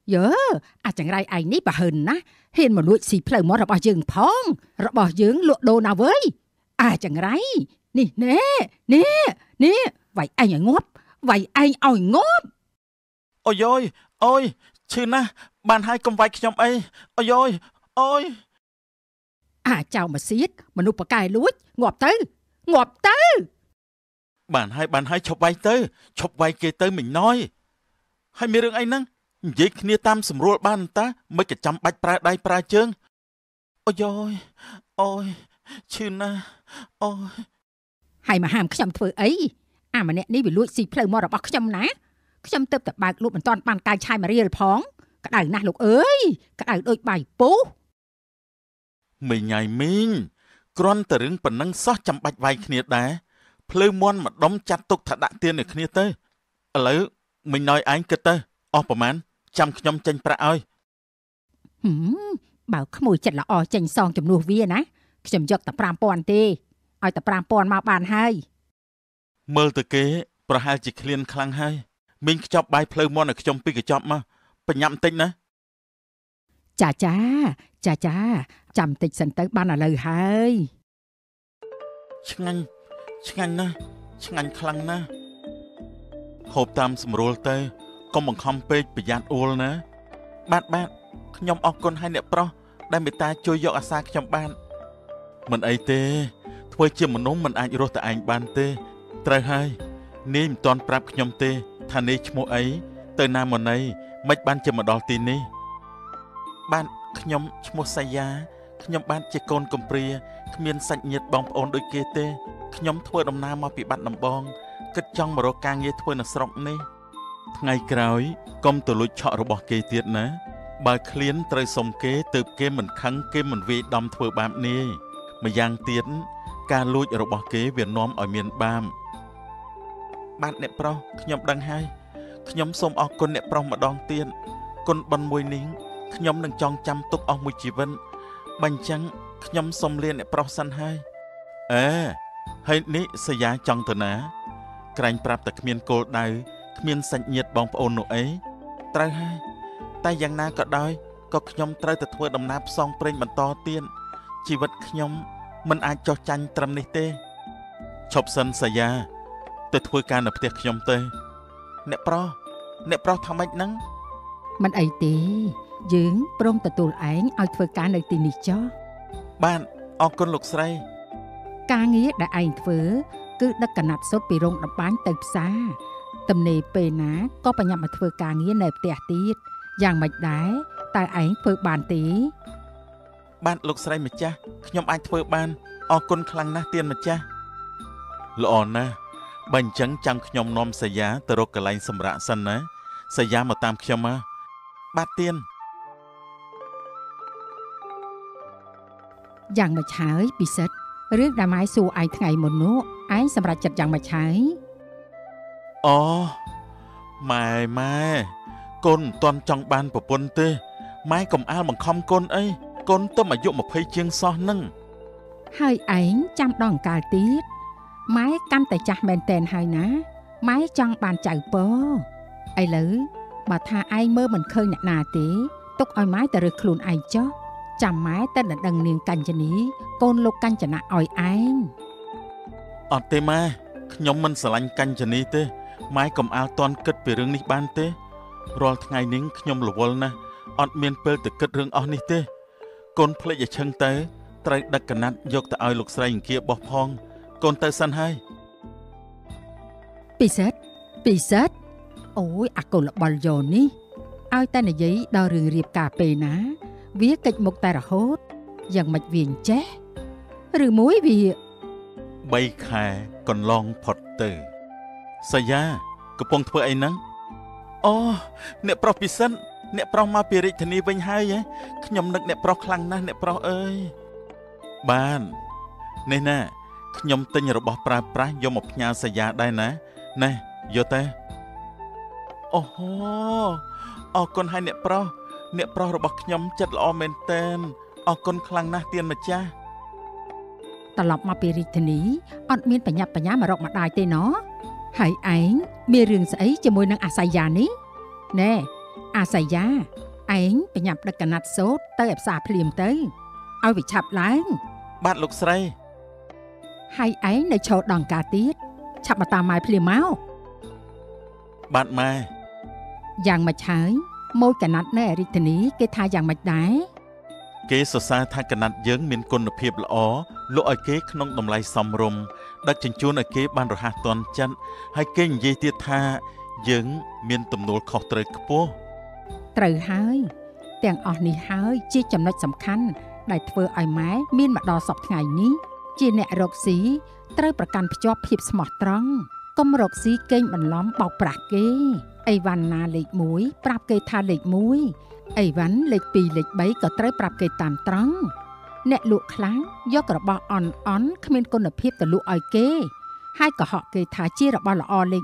យើអាចង្រៃឯងនេះប្រហិនណាហ៊ានមកលួចស៊ីផ្លូវមាត់របស់យើងផងរបស់យើងលក់ដូរណាវើយអាចង្រៃនេះនេះវាយឯងឲ្យងាប់វាយឯងឲ្យងាប់អូយអូយឈឺណាស់បានហើយកុំវាយខ្ញុំអីអូយអូយអាចៅមកសៀតមនុស្សប្រកែលួចងាប់ទៅបានហើយឈប់វាយទៅឈប់វាយគេទៅមិញណយហើយមានរឿងអីហ្នឹងនិយាយគ្នាតាមស្រួលបានតាមិនក៏ចាំបាច់ប្រើដៃប្រើជើងអូយឈឺណាស់អូយហើយមកហាមខ្ញុំធ្វើអីអាម្នាក់នេះវាលួចស៊ីផ្លូវមាត់របស់ខ្ញុំណាខ្ញុំទៅតែបើកលក់មិនតាន់បានកាយឆាយមករៀលផងក្តៅណាស់លោកអើយក្តៅដូចបាយពុះមីញ៉ៃមីងគ្រាន់តែរឿងប៉ុណ្ណឹងសោះចាំបាច់វាយគ្នាដែរភ្លៅមន់ម្ដុំចាត់ទុកថាដាក់ទៀនឲ្យគ្នាទៅឥឡូវមីងណយឯងគិតទៅអស់ប្រហែលចាំខ្ញុំចេញប្រាក់ឲ្យបើក្មួយចិត្តល្អចេញសងចំនួនវាណាខ្ញុំយកតែ 5,000 ទេឲ្យតែ 5,000 មកបានហើយមើលទៅគេប្រហែលជាឃ្លានខ្លាំងហើយមីងខ្ចប់បាយភ្លៅមន់ឲ្យខ្ញុំពីកញ្ចប់មកបញ្ញាប់បន្តិចណាចាចាំតិចសិនទៅបានឥឡូវហើយឆ្ងាញ់ណាស់ឆ្ងាញ់ខ្លាំងណាស់ហូបតាមស្រួលទៅកុំបង្ខំពេកប្រយ័ត្នអួលណាបាទខ្ញុំអរគុណឲ្យអ្នកប្រុសដែលមេត្តាជួយយកអាសាខ្ញុំបានមិនអីទេធ្វើជាមនុស្សមិនអាចរស់តែឯងបានទេត្រូវហើយនាយមិនទាន់ប្រាប់ខ្ញុំទេថានាយឈ្មោះអីទៅណាមកណីមិនបានជាមកដល់ទីនេះបានខ្ញុំឈ្មោះសាយាខ្ញុំបានជាកូនកំព្រាគ្មានសាច់ញាតិបងប្អូនដូចគេទេខ្ញុំធ្វើដំណើរមកពីបាត់ដំបងគិតចង់មករកការងារធ្វើនៅស្រុកនេះថ្ងៃក្រោយកុំទៅលួចឆក់របស់គេទៀតណាបើឃ្លានត្រូវសុំគេទើបគេមិនខឹងគេមិនវាយដំធ្វើបាបនាយម្យ៉ាងទៀតការលួចរបស់គេវានាំឲ្យមានបាបបាទអ្នកប្រុសខ្ញុំដឹងហើយខ្ញុំសូមអរគុណអ្នកប្រុសម្ដងទៀតគុណបុណ្យមួយនេះខ្ញុំនឹងចងចាំទុកអស់មួយជីវិតបើអញ្ចឹងខ្ញុំសូមលាអ្នកប្រុសសិនហើយហើយនេះសយាចង់ទៅណាក្រែងប្រាប់តែគ្មានគោលដៅគ្មានសាច់ញាតិបងប្អូននោះអីត្រូវហើយតែយ៉ាងណាក៏ដោយក៏ខ្ញុំត្រូវតែធ្វើដំណើរផ្សងព្រេងបន្តទៀតជីវិតខ្ញុំមិនអាចចោះចាញ់ត្រឹមនេះទេឈប់សិនសាយាទៅធ្វើការនៅផ្ទះខ្ញុំទៅអ្នកប្រុសថាម៉េចហ្នឹងមិនអីទេយើងព្រមទទួលឯងឲ្យធ្វើការនៅទីនេះចុះបាទអរគុណលោកស្រីការងារដែលឯងធ្វើគឺដឹកកណាត់សុទ្ធពីរោងដំបាញទៅផ្សារទំនេរពេលណាក៏បញ្ញាប់មកធ្វើការងារនៅផ្ទះទៀតយ៉ាងម៉េចដែរតើឯងធ្វើបានទេបាទលោកស្រីម្ចាស់ខ្ញុំអាចធ្វើបានអរគុណខ្លាំងណាស់ទៀនម្ចាស់ល្អណាស់បើអញ្ចឹងចាំខ្ញុំនាំសាយាទៅរកកន្លែងសម្រាកសិនណាសាយាមកតាមខ្ញុំមកបាទទៀនយ៉ាងម៉េចហើយពិសិដ្ឋរឿងដែលម៉ែសួរឯងថ្ងៃមុននោះឯងសម្រេចចិត្តយ៉ាងម៉េចហើយអូម៉ែកូនមិនទាន់ចង់បានប្រពន្ធទេម៉ែកុំអាលបង្ខំកូនអីកូនទៅអាយុ20ជាងសោះនឹងហើយឯងចាំដល់អង្កាលទៀតម៉ែកាន់តែចាស់មែនតែនហើយណាម៉ែចង់បានចៅពឥឡូវបើថាឯងមើលមិនឃើញអ្នកណាទេទុកឲ្យម៉ែទៅរើសខ្លួនឯងចុះចាំម៉ែទៅដណ្ដឹងនាងកញ្ចនីកូនលោកកញ្ចនៈឲ្យឯងអត់ទេម៉ែខ្ញុំមិនស្រឡាញ់កញ្ចនីទេម៉ែកុំអាលតន់គិតពីរឿងនេះបានទេរាល់ថ្ងៃនេះខ្ញុំរវល់ណាស់អត់មានពេលទៅគិតរឿងអស់នេះទេកូនភ្លេចឲ្យឈឹងទៅត្រូវដឹកកណាត់យកទៅឲ្យលោកស្រីអង្គាបោះផងកូនទៅសិនហើយពិសិដ្ឋអូយអាកូនលបលយោនេះឲ្យតែនិយាយដល់រឿងរៀបការពេលណាវាកិច្ចមុខតែរហូតយ៉ាងម៉េចវាចេះឬមួយវា 3ខែកន្លងផុតទៅសាយាកំពុងធ្វើអីហ្នឹងអូអ្នកប្រុសពិសិដ្ឋអ្នកប្រុសមកពីរាជធានីវិញហើយខ្ញុំនឹកអ្នកប្រុសខ្លាំងណាស់អ្នកប្រុសអើយបាននេះណាខ្ញុំទិញរបស់ប្រើប្រាស់យកមកផ្ញើសាយាដែរណាយកទៅអូហូអរគុណឲ្យអ្នកប្រុសរបស់ខ្ញុំចិត្តល្អមែនទែនអរគុណខ្លាំងណាស់ទៀនម្ចាស់ត្រឡប់មកពីរាជធានីអត់មានបញ្ញាប់បញ្ញាមករកម្ដាយទេណហើយឯងមានរឿងស្អីជាមួយនឹងអាសាយានេះណែអាសយាឯងប្រញាប់ដឹកកណាត់សូត្រទៅឯផ្សារភ្លាមទៅឲ្យវាឆាប់ឡើងបាទលោកស្រីហើយឯងនៅឈរដង្ការទៀតឆាប់មកតាមម៉ែភ្លាមមកបាទម៉ែយ៉ាងម៉េចហើយម៉ូយកណាត់នៅរាជធានីគេថាយ៉ាងម៉េចដែរគេសរសើរថាកណាត់យើងមានគុណភាពល្អលក់ឲ្យគេក្នុងតម្លៃសមរម្យដឹកជញ្ជូនឲ្យគេបានរហ័សទាន់ចិត្តហើយគេនិយាយទៀតថាយើងមានទំនួលខុសត្រូវខ្ពស់ត្រូវហើយទាំងអស់នេះហើយជាចំណុចសំខាន់ដែលធ្វើឲ្យម៉ែមានមកដល់សពថ្ងៃនេះជាអ្នករកស៊ីត្រូវប្រកាន់ភ្ជាប់ភាពស្មោះត្រង់កុំរកស៊ីកេងបន្លំបោកប្រាស់គេអីវ៉ាន់ណាលេខ1ប្រាប់គេថាលេខ1អីវ៉ាន់លេខ2លេខ3ក៏ត្រូវប្រាប់គេតាមត្រង់អ្នកលក់ខ្លាំងយករបស់អន់គ្មានគុណភាពទៅលក់ឲ្យគេហើយកុហកគេថាជារបស់ល្អលេខ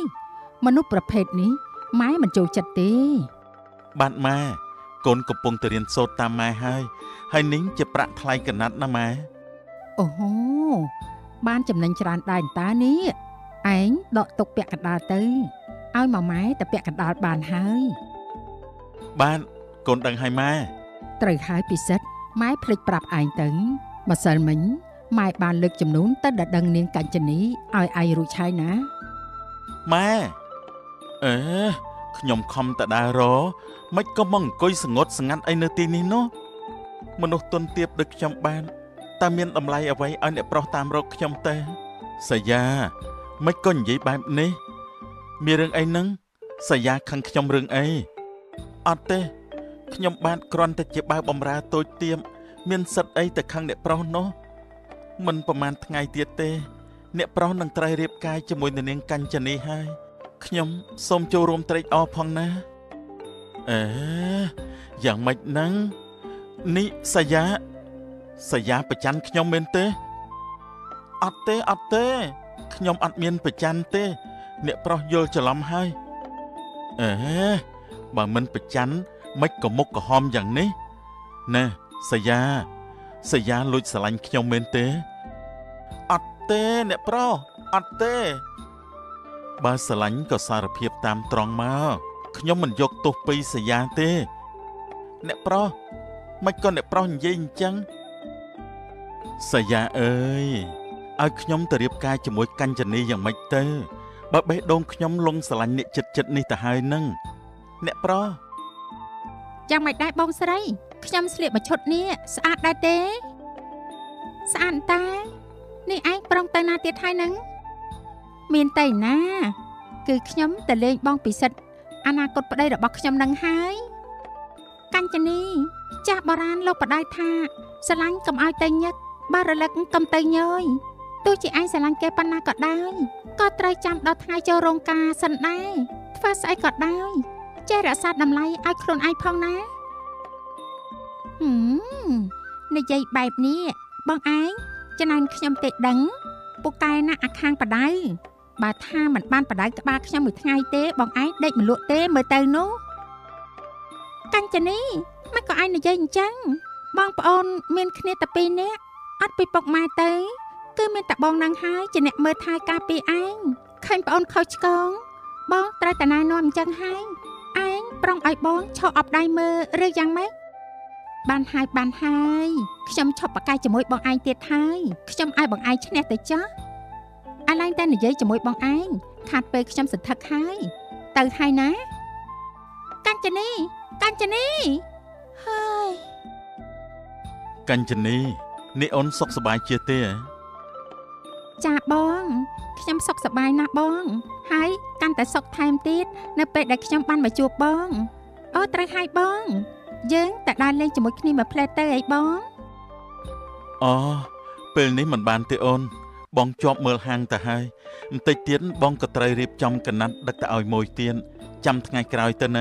1មនុស្សប្រភេទនេះម៉ែមិនចូលចិត្តទេបាទម៉ែកូនកំពុងទៅរៀនសូត្រតាមម៉ែហើយនេះជាប្រាក់ថ្លៃកណាត់ណាម៉ែអូហូបានចំណេញច្រើនដែរតើនេះឯងដកទុកពាក់កណ្ដាលទៅឲ្យម៉ែតែពាក់កណ្ដាលបានហើយបាទកូនដឹងហើយម៉ែត្រូវហើយពិសិដ្ឋម៉ែភ្លេចប្រាប់ឯងទៅម្សិលមិញម៉ែបានលើកចំនួនទៅដល់ដឹងនាងកញ្ចនីឲ្យឯងរួចហើយណាម៉ែអេខ្ញុំខំតដើររមិនក៏មកអង្គុយស្ងត់ស្ងាត់អីនៅទីនេះនោះមនុស្សទុនទាបដូចខ្ញុំបានតែមានតម្លៃអ្វីឲ្យអ្នកប្រុសតាមរកខ្ញុំទៅសាយាមិនក៏និយាយបែបនេះមានរឿងអីហ្នឹងសាយាខឹងខ្ញុំរឿងអីអត់ទេខ្ញុំបានគ្រាន់តែជាបាវបំរើតូចទាបមានសិទ្ធអីទៅខឹងអ្នកប្រុសនោះមិនប្រហែលថ្ងៃទៀតទេអ្នកប្រុសនឹងត្រូវរៀបការជាមួយនាងកញ្ចនីហើយខ្ញុំសូមចូលរួមត្រេកអរផងណាអេយ៉ាងម៉េចហ្នឹងនេះសាយាប្រច័ណ្ឌខ្ញុំមែនទេអត់ទេខ្ញុំអត់មានប្រច័ណ្ឌទេអ្នកប្រុសយល់ច្រឡំហើយអេបើមិនប្រច័ណ្ឌមិនក៏មុខក្រហមយ៉ាងនេះណែសាយាលួចស្រឡាញ់ខ្ញុំមែនទេអត់ទេអ្នកប្រុសអត់ទេបើស្រឡាញ់ក៏សារភាពតាមត្រង់មកខ្ញុំមិនយកទោសពីសាយាទេអ្នកប្រុសមិនក៏អ្នកប្រុសនិយាយអញ្ចឹងសាយាអើយឲ្យខ្ញុំទៅរៀបការជាមួយកញ្ចនីយ៉ាងម៉េចទៅបើបេះដូងខ្ញុំលងស្រឡាញ់អ្នកចិត្តនេះទៅហើយនឹងអ្នកប្រុសយ៉ាងម៉េចដែរបងស្រីខ្ញុំស្លៀកមួយឈុតនេះស្អាតដែរទេស្អាតតានេះឯងប្រុងទៅណាទៀតហើយនឹងមានតែណាគឺខ្ញុំទៅលេងបងពិសិដ្ឋអនាគតប្តីរបស់ខ្ញុំនឹងហើយកញ្ចនីចាស់បុរាណលោកបដៅថាស្រឡាញ់កុំឲ្យទៅញឹកបើរលឹកកុំទៅញយទោះជាឯងស្រឡាញ់គេប៉ុណ្ណាក៏ដោយក៏ត្រូវចាំដល់ថ្ងៃចូលរោងការសិនដែរធ្វើស្អីក៏ដោយចេះរក្សាតម្លៃឲ្យខ្លួនឯងផងណានិយាយបែបនេះបងឯងចំណានខ្ញុំទេដឹងពូកែណាអាខាងបដៅបើថាមិនបានបដៅក្បាលខ្ញុំមួយថ្ងៃទេបងឯងដេកមិនលក់ទេមើលទៅនោះកញ្ចនីមិនក៏ឯងនិយាយអញ្ចឹងបងប្អូនមានគ្នាតែពីរនាក់អត់ពីពុកម៉ែទៅគឺមានតែបងនឹងហើយជាអ្នកមើលថែការពារឯងឃើញប្អូនខុសឆ្គងបងត្រូវតែណែនាំអញ្ចឹងហើយឯងប្រុងឲ្យបងឈប់អបដៃមើលឬយ៉ាងម៉េចបានហើយខ្ញុំឈប់បកកាយជាមួយបងឯងទៀតហើយខ្ញុំឲ្យបងឯងឈ្នះទៅចុះឥឡូវតែនិយាយជាមួយបងឯងខាត់ពេលខ្ញុំសន្ធឹកហើយទៅហើយណាកញ្ចនីហើយកញ្ចនីនេះអូនសុខសប្បាយជាទេចាបងខ្ញុំសុខសប្បាយណាស់បងហើយកាន់តែសុខថែមទៀតនៅពេលដែលខ្ញុំបានមកជួបបងអូត្រូវហើយបងយើងតែដើរលេងជាមួយគ្នាមួយផ្លែទៅអីបងអូពេលនេះមិនបានទេអូនបងជាប់មើលហាងទៅហើយបន្តិចទៀតបងក៏ត្រូវរៀបចំកណាត់ដឹកទៅឲ្យមួយទៀតចាំថ្ងៃក្រោយទៅណា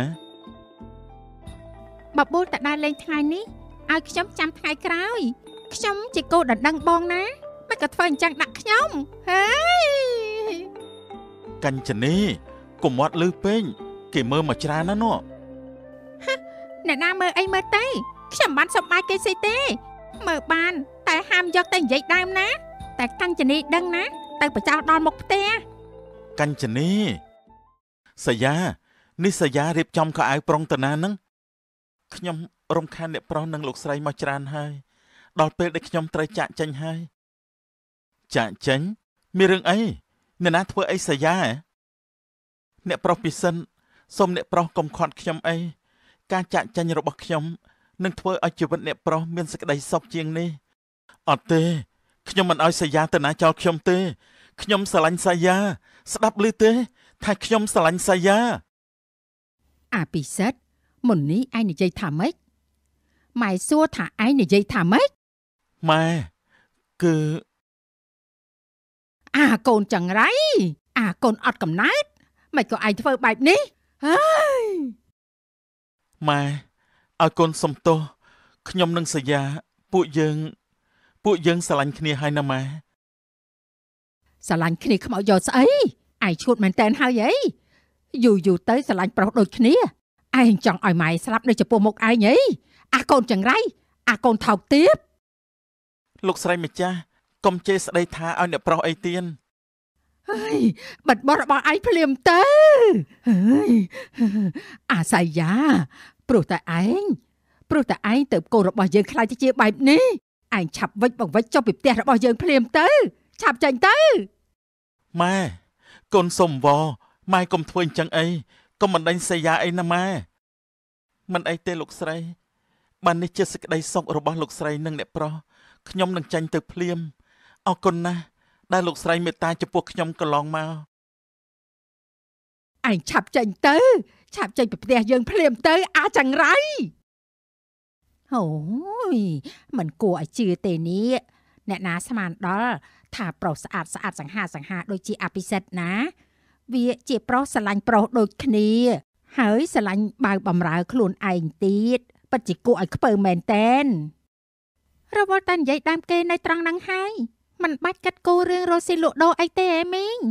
បបួលតែដើរលេងថ្ងៃនេះឲ្យខ្ញុំចាំថ្ងៃក្រោយខ្ញុំជាគោដណ្ដឹងបងណាមិនក៏ធ្វើអញ្ចឹងដាក់ខ្ញុំហើយកញ្ចនីកុំវត្តលឺពេកគេមើលមកច្រើនណាស់នោះអ្នកណាមើលអីមើលទៅខ្ញុំមិនបានសុំបាយគេស៊ីទេមើលបានតែហាមយកទៅនិយាយដើមណាតែកញ្ចនីដឹងណាទៅប្រចោលដល់មុខផ្ទះកញ្ចនីសាយានេះសយារៀបចំខោអាវប្រុងតាណានឹងខ្ញុំរំខានអ្នកប្រុសនិងលោកស្រីមកច្រើនហើយដល់ពេលដែលខ្ញុំត្រូវចាក់ចេញហើយចាក់ចេញមានរឿងអីអ្នកណាធ្វើអីសយាអ្នកប្រុសពិសិនសូមអ្នកប្រុសកុំខាត់ខ្ញុំអីការចាក់ចេញរបស់ខ្ញុំនឹងធ្វើឲ្យជីវិតអ្នកប្រុសមានសេចក្តីសុខជាងនេះអត់ទេខ្ញុំមិនឲ្យសយាតាណាចោលខ្ញុំទេខ្ញុំស្រឡាញ់សយាស្ដាប់ឮទេថាខ្ញុំស្រឡាញ់សយាអាពិសិដ្ឋមុននេះឯងនិយាយថាម៉េចម៉ែសួរថាឯងនិយាយថាម៉េចម៉ែគឺអាកូនចង្រៃអាកូនអត់កំណើតមិនក៏ឯងធ្វើបែបនេះហើយម៉ែឲ្យកូនសំទោសខ្ញុំនឹងសយាពួកយើងស្រឡាញ់គ្នាហើយណាម៉ែស្រឡាញ់គ្នាខ្មោចយកស្អីឯងឈួតមែនតើហើយអីយូរទៅស្រឡាញ់ប្រុសដូចគ្នាឯងចង់ឲ្យម៉ែស្លាប់នៅចំពោះមុខឯងអីអាកូនចង្រៃអាកូនថោកទាបលោកស្រីម្ចាស់កុំជេរស្ដីថាឲ្យអ្នកប្រុសអីទៀតហើយបាត់បោះរបស់ឯងភ្លាមទៅហើយអាសាយាព្រោះតែឯងទៅកូនរបស់យើងខ្លាចទៅជាបែបនេះឯងឆាប់វិចបង្វិចចុះពីផ្ទះរបស់យើងភ្លាមទៅឆាប់ចេញទៅម៉ែកូនសុំវម៉ែកុំធ្វើអញ្ចឹងអីកុំបណ្ដេញសយាអីណាម៉ែមិនអីទេលោកស្រីបាននេះជាសេចក្តីសុខរបស់លោកស្រីនិងអ្នកប្រុសខ្ញុំនឹងចាញ់ទៅភ្លាមអរគុណណាស់ដែលលោកស្រីមេត្តាចំពោះខ្ញុំកន្លងមកឯងឆាប់ចេញទៅឆាប់ចេញពីផ្ទះយើងភ្លាមទៅអាចង្រៃអូយមិនគួរឲ្យជឿទេនេះអ្នកណាស្មានដល់ថាប្រុសស្អាតសង្ហាដូចជាអភិសិទ្ធណាវាជាប្រុសស្រឡាញ់ប្រុសដូចគ្នាហើយស្រឡាញ់បើបំរើខ្លួនឯងទៀតពិតជាគួរឲ្យខ្ពើមែនតែនរវល់តែនិយាយដើមគេនៅត្រង់ហ្នឹងហើយមិនបាច់កាត់គោរឿងរស់ស៊ីលក់ដូរអីទេអេមីង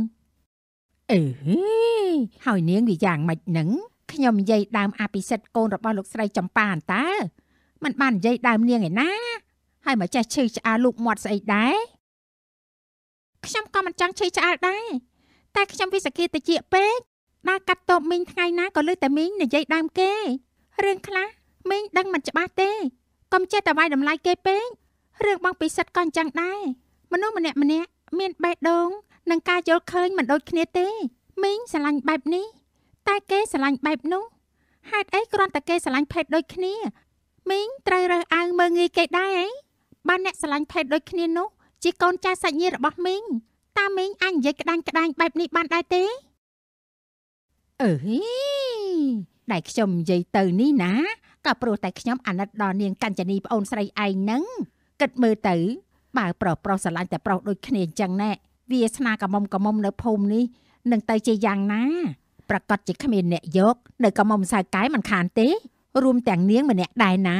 ហើយនាងវាយ៉ាងម៉េចហ្នឹងខ្ញុំនិយាយដើមអភិសិទ្ធកូនរបស់លោកស្រីចំប៉ាអន្តើមិនបាននិយាយដើមនាងឯណាហើយមកចេះឈឺឆ្អាលលូកមាត់ស្អីដែរខ្ញុំក៏មិនចង់ឈឺឆ្អាលដែរតែខ្ញុំវិសាគិតិចពេកដើរកាត់តបមីងថ្ងៃណាក៏លើតែមីងនិយាយដើមគេរឿងខ្លះមីងដឹងមិនច្បាស់ទេកុំចេះតែវាយតម្លៃគេពេករឿងបងពិសិដ្ឋក៏អញ្ចឹងដែរមនុស្សម្នាក់មានបេះដូងនិងការយល់ឃើញមិនដូចគ្នាទេមីងស្រឡាញ់បែបនេះតែគេស្រឡាញ់បែបនោះហេតុអីគ្រាន់តែគេស្រឡាញ់ភេទដូចគ្នាមីងត្រូវរើសអើងមើងងាយគេដែរអីបើអ្នកស្រឡាញ់ភេទដូចគ្នានោះជាកូនចៅសាច់ញាតិរបស់មីងតាមីងអាចនិយាយក្តាញ់បែបនេះបានដែរទេដែលខ្ញុំនិយាយទៅនេះណាក៏ព្រោះតែខ្ញុំអាណិតដល់នាងកញ្ចនីប្អូនស្រីឯងហ្នឹងគិតមើលទៅបើប្រុសស្រឡាញ់តែប្រុសដូចគ្នាអញ្ចឹងណែវាស្នាកមុំនៅភូមិនេះនឹងទៅជាយ៉ាងណាប្រកាសជាគ្មានអ្នកយកនៅកមុំសៅកែមិនខានទេរួមទាំងនាងម្នាក់ដែរណា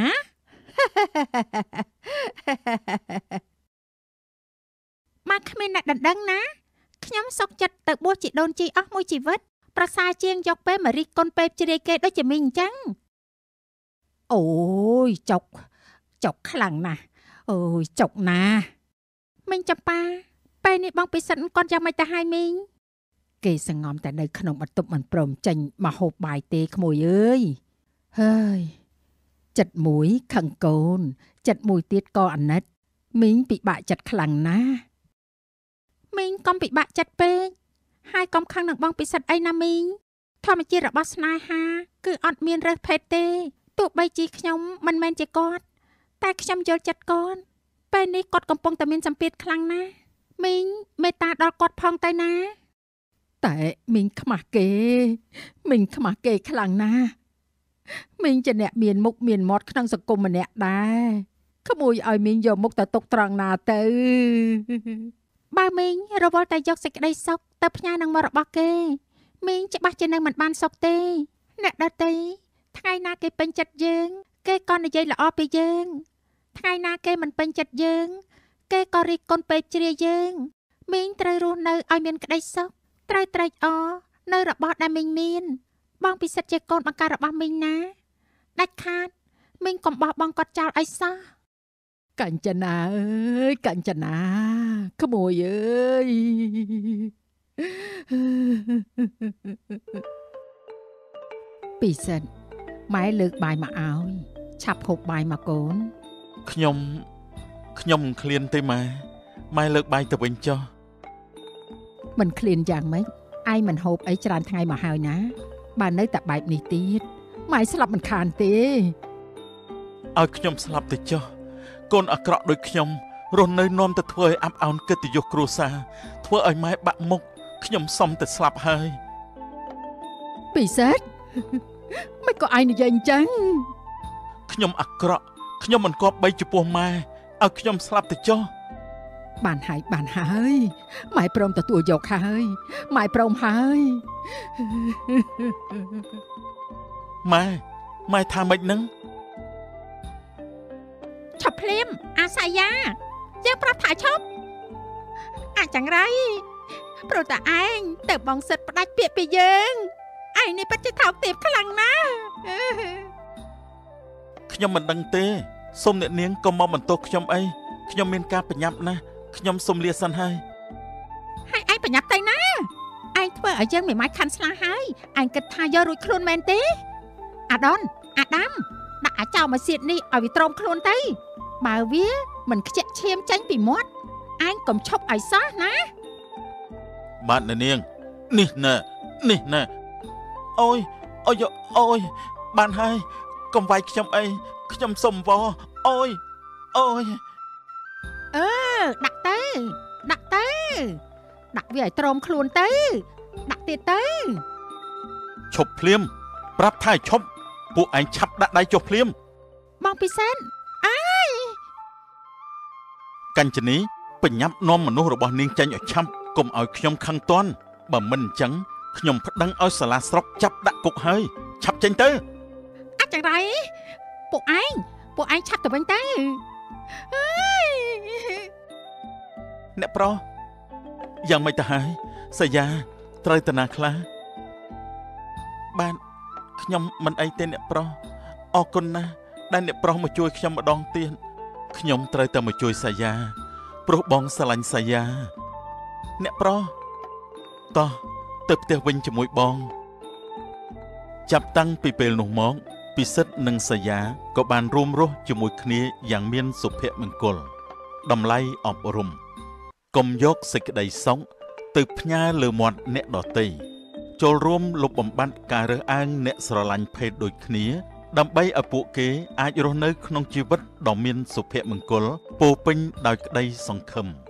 មកគ្មានអ្នកដណ្ដឹងណាខ្ញុំសុកចិត្តទៅបួសជាដូនជីអស់មួយជីវិតប្រសើរជាងយកពេលមករិះគន់ពេបជ្រាយគេដូចជាមីងអញ្ចឹងអូយចុកខ្លាំងណាស់អូយចុកណាមីងចំប៉ាពេលនេះបងពិសិដ្ឋគាត់យ៉ាងម៉េចទៅហើយមីងគេសង្ងំតែនៅក្នុងបន្ទប់មិនព្រមចេញមកហូបបាយទេក្មួយអើយហើយចិត្តមួយខឹងកូនចិត្តមួយទៀតក៏អាណិតមីងពិបាកចិត្តខ្លាំងណាស់មីងកុំពិបាកចិត្តពេកហើយកុំខឹងនឹងបងពិសិដ្ឋអីណាមីងធម្មជាតិរបស់ស្នេហាគឺអត់មានរើសភេទទេទោះបីជាខ្ញុំមិនមែនជាគាត់តែខ្ញុំយល់ចិត្តគាត់ពេលនេះគាត់កំពុងតែមានសម្ពាធខ្លាំងណាស់មីងមេត្តាដល់គាត់ផងទៅណាតែមីងខ្មាស់គេខ្លាំងណាស់មីងជាអ្នកមានមុខមានមាត់ក្នុងសង្គមម្នាក់ដែរក្មួយឲ្យមីងយកមុខទៅទុកត្រង់ណាទៅបើមីងរវល់តែយកសេចក្តីសុខទៅផ្ញើនឹងមករបស់គេមីងច្បាស់ជានឹងមិនបានសុខទេអ្នកដទៃថ្ងៃណាគេពេញចិត្តយើងគេក៏និយាយល្អពីយើងថ្ងៃណាគេមិនពេញចិត្តយើងគេក៏រិះគន់ពេកជ្រាយយើងមីងត្រូវរស់នៅឲ្យមានក្តីសុខត្រូវត្រេកអរនៅរបស់ដែលមីងមានបងពិសិដ្ឋជាកូនបង្ការរបស់មីងណាដាច់ខាតមីងកុំបោះបង់គាត់ចោលអីសោះកញ្ចនាអើយកញ្ចនាក្មួយអើយពីសិនម៉ែលើកបាយមកឲ្យឆាប់ហូបបាយមកកូនខ្ញុំមិនឃ្លានទេម៉ែលើកបាយទៅវិញចុះមិនឃ្លានយ៉ាងម៉េចឯងមិនហូបអីច្រើនថ្ងៃមកហើយណាបើនៅតែបែបនេះទៀតម៉ែស្លាប់មិនខានទេឲ្យខ្ញុំស្លាប់ទៅចុះកូនអាក្រក់ដូចខ្ញុំរស់នៅនាំទៅធ្វើឲ្យអាប់អោនកិត្តិយសគ្រួសារធ្វើឲ្យម៉ែបាក់មុខខ្ញុំសុំតែស្លាប់ហើយពិសេសមិនក៏ឯងនិយាយអញ្ចឹងខ្ញុំអាក្រក់ខ្ញុំមិនគប្បីចំពោះម៉ែឲ្យខ្ញុំស្លាប់ទៅចុះបានហើយម៉ែព្រមទទួលយកហើយម៉ែព្រមហើយម៉ែថាម៉េចហ្នឹងឈប់ភ្លាមអាសាយាយើងប្រាប់ថាឈប់អាចយ៉ាងไรព្រោះតែឯងទៅបងសិតផ្ដាច់ពាក្យពីយើងឯងនេះពិតជាថោកទាបខ្លាំងណាស់ខ្ញុំមិនដឹងទេសូមអ្នកនាងកុំមកបន្ទោសខ្ញុំអីខ្ញុំមានការប្រញាប់ណាស់ខ្ញុំសូមលាសិនហើយឯងប្រញាប់ទៅណាឯងធ្វើឲ្យយើងមិនម៉ាច់ខាន់ស្លាហើយឯងគិតថាយករួចខ្លួនមែនទេអាដាមដាក់អាចោលមកសៀតនេះឲ្យវាទ្រាំខ្លួនទៅបើវាមិនខ្ជាក់ឈាមចេញពីមាត់ឯងកុំឈប់ឲ្យសោះណាបាទអ្នកនាងនេះណាអូយបានហើយកុំវាយខ្ញុំអីខ្ញុំសុំវល់អូយដាក់ទៅដាក់វាឲ្យទ្រាំខ្លួនទៅដាក់ទៀតទៅឈប់ភ្លាមប្រាប់ថាឈប់ពួកឯងឆាប់ដាក់ដៃចុះភ្លាមបងពិសេសកញ្ចនីបញ្ញាប់នាំមនុស្សរបស់នាងចាញ់ឲ្យឆាប់កុំឲ្យខ្ញុំខឹងតន់បើមិនអញ្ចឹងខ្ញុំប្តឹងឲ្យសាលាស្រុកចាប់ដាក់គុកហើយឆាប់ចេញទៅអាចយ៉ាងไรពួកឯងឆាប់ទៅវិញទៅអ្នកប្រុសយ៉ាងម៉េចទៅហើយសាយាត្រូវតាណាខ្លះបាទខ្ញុំមិនអីទេអ្នកប្រុសអរគុណណាស់ដែលអ្នកប្រុសមកជួយខ្ញុំម្ដងទៀតខ្ញុំត្រូវតែមកជួយសាយាព្រោះបងស្រឡាញ់សាយាអ្នកប្រុសតោះទៅផ្ទះវិញជាមួយបងចាប់តាំងពីពេលនោះមកពិសិដ្ឋនិងសាយាក៏បានរួមរស់ជាមួយគ្នាយ៉ាងមានសុភមង្គលតម្លៃអប់រំកុំយកសេចក្តីសុខទៅផ្ញើលើមាត់អ្នកដទៃចូលរួមលុបបំបាត់ការរើសអើងអ្នកស្រឡាញ់ភេទដូចគ្នាដើម្បីឲ្យពួកគេអាចរស់នៅក្នុងជីវិតដ៏មានសុភមង្គលពោរពេញដោយក្តីសង្ឃឹម